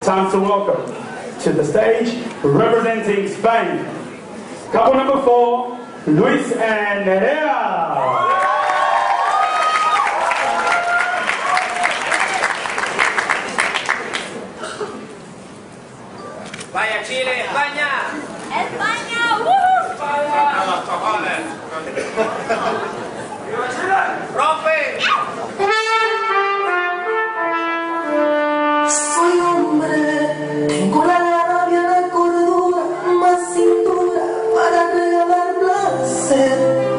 Time to welcome to the stage, representing Spain, couple number 4, Luis and Nerea. Vaya Chile, España. España, España, los cojones. ¡Viva Chile! ¡Rompe! Soy hombre, tengo la rabia, la cordura, más cintura para regalar placer.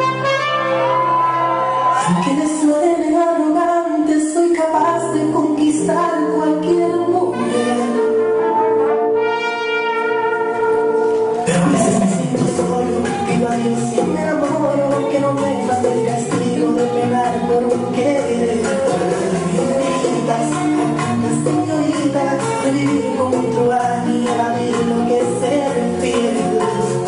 Aunque me suene arrogante, soy capaz de conquistar cualquier mujer. Pero a veces me siento solo, vivo ahí sin me enamoro, que no me mate el castigo de pegar por un querer. De vivir junto a mí, a mí lo que se refiere.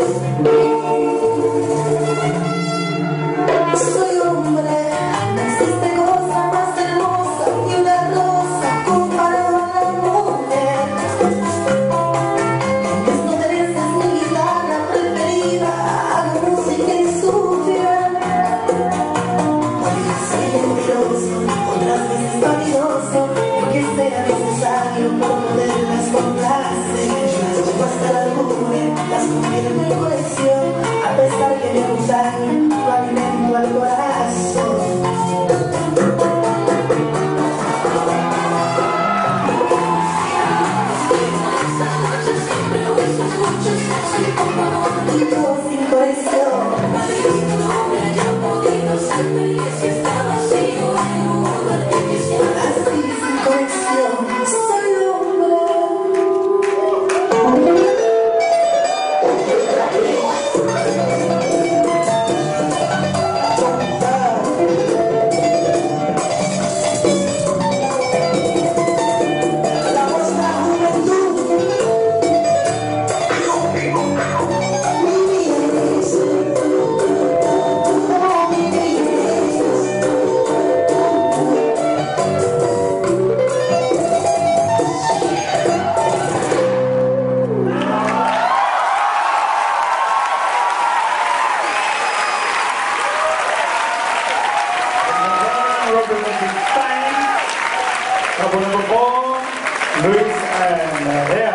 Soy hombre, no existe cosa más hermosa que una rosa comparada a la mujer. No mereces mi guitarra preferida, hago música insufrible. Puede ser mentiroso, otras veces vanidoso, porque sea necesario por poderlas complacer. Las llevo hasta la luna, las convierto en colección, a pesar que me gustan, no alimento al corazón. Yo sin colección. Representing Spain, couple number 4, Luis and Nerea.